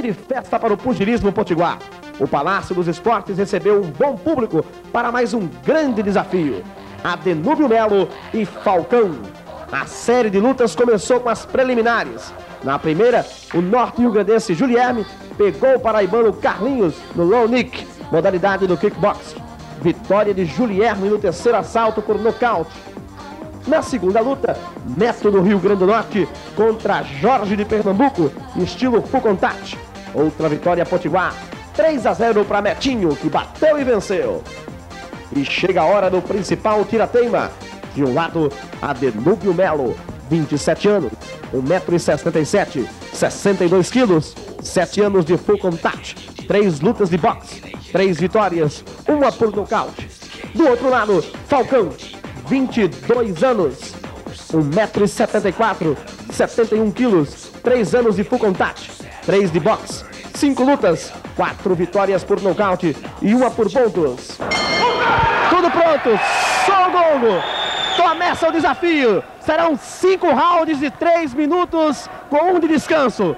de festa para o pugilismo potiguar. O Palácio dos Esportes recebeu um bom público para mais um grande desafio. Adenúbio Melo e Falcão. A série de lutas começou com as preliminares. Na primeira, o norte-riograndense Julierme pegou o paraibano Carlinhos no low nick, modalidade do kickbox. Vitória de Julierme no terceiro assalto por nocaute. Na segunda luta, Neto do Rio Grande do Norte contra Jorge de Pernambuco, estilo full contact. Outra vitória potiguar, 3-0 para Netinho, que bateu e venceu. E chega a hora do principal tira-teima. De um lado, Adenúbio Melo, 27 anos, 1,67 m, 62 quilos, 7 anos de full contact, 3 lutas de boxe, 3 vitórias, 1 por nocaute. Do outro lado, Falcão, 22 anos, 1,74 m, 71 quilos, 3 anos de full contact, 3 de boxe, 5 lutas, 4 vitórias por nocaute e 1 por pontos. Tudo pronto, só o gongo. Começa o desafio. Serão 5 rounds de 3 minutos com 1 de descanso.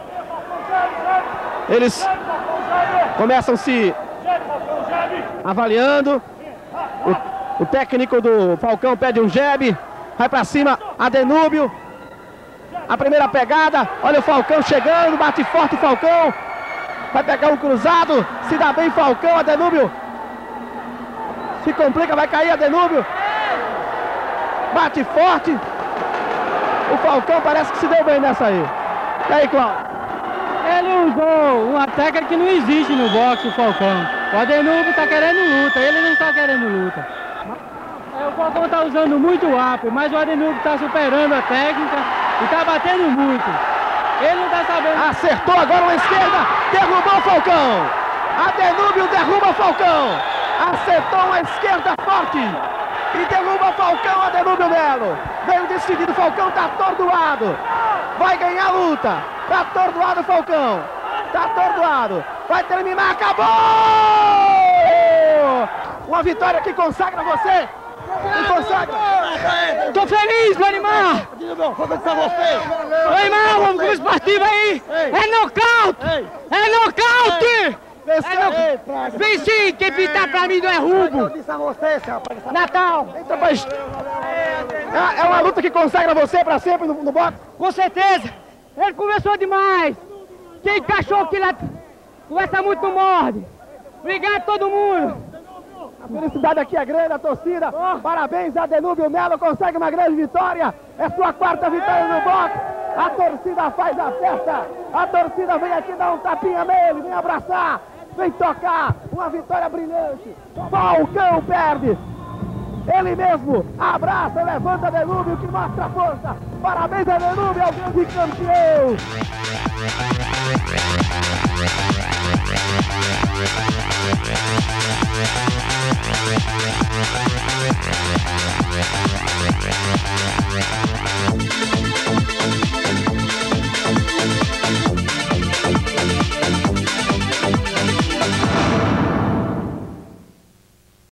Eles começam se avaliando. O técnico do Falcão pede um jab. Vai pra cima, Adenúbio. A primeira pegada. Olha o Falcão chegando. Bate forte o Falcão. Vai pegar um cruzado. Se dá bem Falcão, Adenúbio. Se complica, vai cair Adenúbio. Bate forte. O Falcão parece que se deu bem nessa aí. E aí, Cláudio? Ele usou uma técnica que não existe no boxe, o Falcão. O Adenúbio tá querendo luta, ele não tá querendo luta. O Falcão tá usando muito ápice, mas o Adenúbio tá superando a técnica e tá batendo muito. Ele não tá sabendo. Acertou agora uma esquerda, derrubou o Falcão. Adenúbio derruba o Falcão. Acertou uma esquerda forte. E derruba o Falcão, Adenúbio Melo. Veio decidido, o Falcão tá atordoado. Vai ganhar a luta. Tá atordoado o Falcão. Tá atordoado. Vai terminar, acabou! Uma vitória que consagra você. Que consagra. Tô feliz, meu irmão. Ô irmão, vamos com o esportivo aí. É nocaute. É nocaute. Venci, quem pintar pra mim não é rubo. Natal. É uma luta que consagra você pra sempre no boxe? Com certeza. Ele conversou demais. Quem cachorro que lá conversa muito não morde. Obrigado a todo mundo. A felicidade aqui é grande, a torcida. Parabéns, Adenúbio Melo consegue uma grande vitória. É sua 4ª vitória no boxe. A torcida faz a festa. A torcida vem aqui dar um tapinha nele, vem abraçar. Vem tocar, uma vitória brilhante. Falcão perde. Ele mesmo abraça, levanta Adenúbio, que mostra a força. Parabéns, Adenúbio, é o grande campeão.